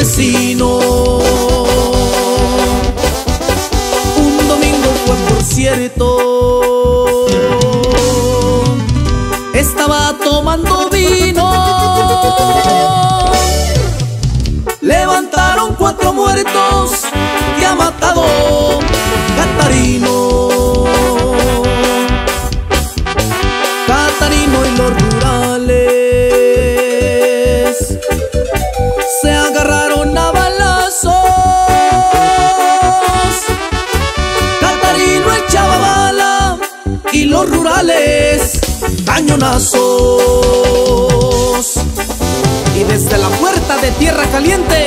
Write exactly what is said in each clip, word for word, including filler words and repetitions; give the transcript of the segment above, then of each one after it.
vecino. Un domingo fue, por cierto, estaba tomando vino. Levantaron cuatro muertos que ha matado Catarino. Catarino y los rurales se agarraron a balazos. Catarino echaba bala y los rurales cañonazos. Y desde la puerta de Tierra Caliente,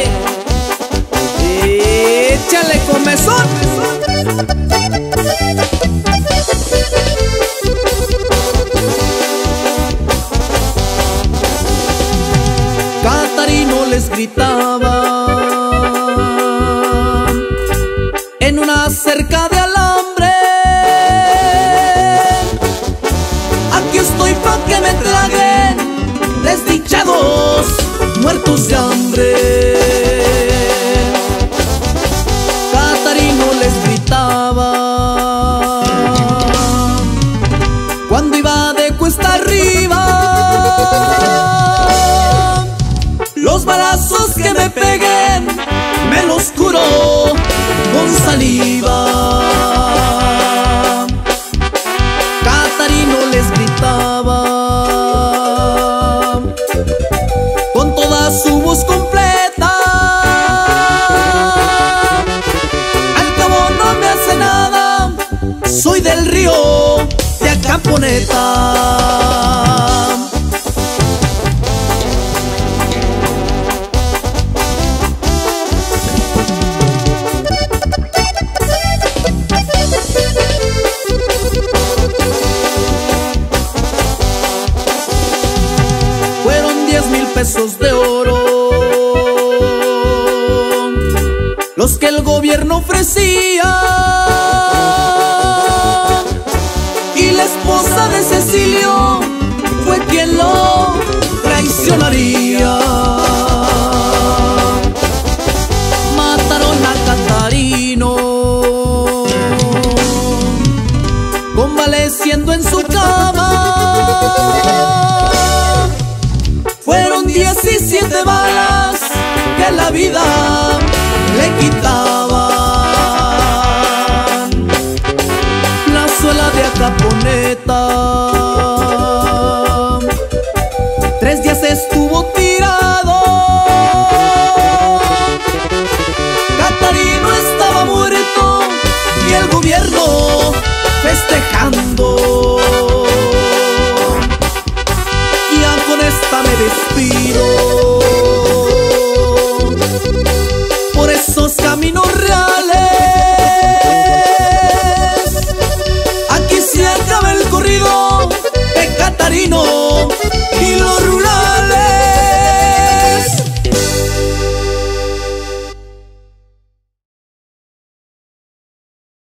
échale comezón. Catarino les gritaba en una cerca de alambre: aquí estoy pa' que me traguen, desdichados, muertos de hambre. Catarino les gritaba cuando iba de cuesta arriba: los balazos que me peguen me los curo con saliva. Catarino les gritaba con toda su voz completa: al cabo no me hace nada, soy del río de Acamponeta. Pesos de oro los que el gobierno ofrecía, y la esposa de Cecilio fue quien lo traicionaría. Mataron a Catarino convaleciendo en su cama. diecisiete balas que la vida le quitaban. La suela de Acamponeta